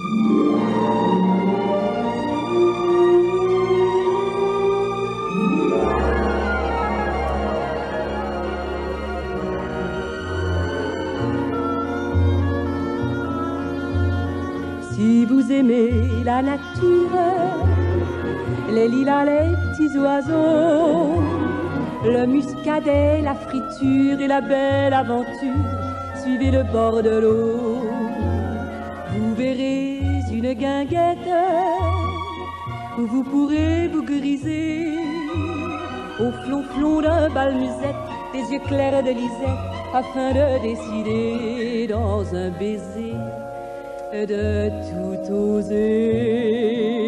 Si vous aimez la nature, les lilas, les petits oiseaux, le muscadet, la friture et la belle aventure, suivez le bord de l'eau. Vous verrez une guinguette où vous pourrez vous griser au flonflon d'un bal-musette, des yeux clairs de Lisette, afin de décider dans un baiser de tout oser.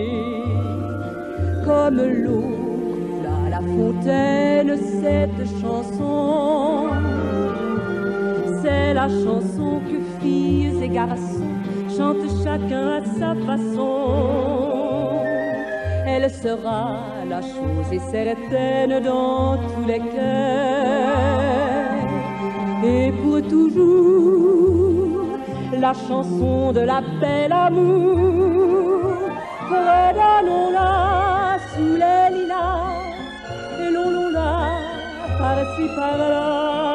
Comme l'eau coule à la fontaine, cette chanson, c'est la chanson que filles et garçons chantent chacun à sa façon. Elle sera la chose est certaine dans tous les cœurs, et pour toujours la chanson de la belle amour. Redonnons-la sous les lilas, et l'on-la par-ci par-là.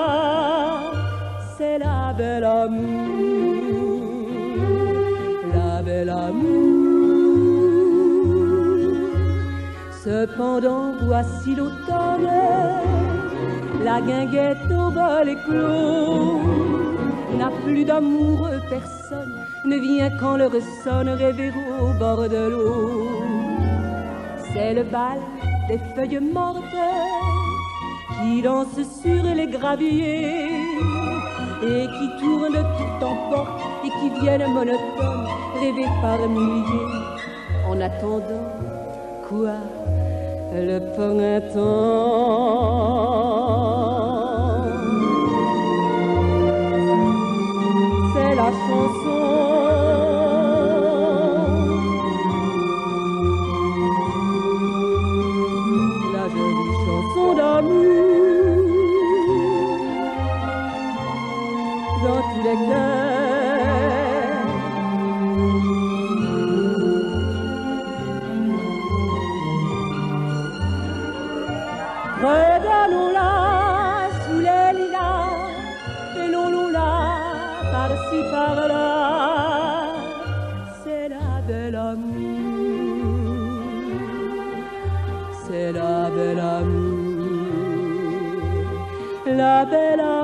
C'est la belle amour, la belle amour. Cependant, voici l'automne, la guinguette au vol éclos n'a plus d'amoureux, personne ne vient quand l'heure sonne rêver au bord de l'eau. C'est le bal des feuilles mortes qui dansent sur les graviers et qui tournent de tout en porte et qui viennent monotones rêver par milliers. En attendant, quoi, le printemps? C'est la chanson, la jolie chanson d'amour dans tous les cœurs. Redonnons-la sous les lilas et l'on-la par-ci par-là. C'est la belle amour, c'est la belle amour, la belle amour.